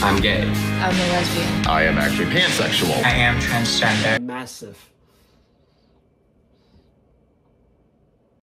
I'm gay. I'm a lesbian. I am actually pansexual. I am transgender. Massive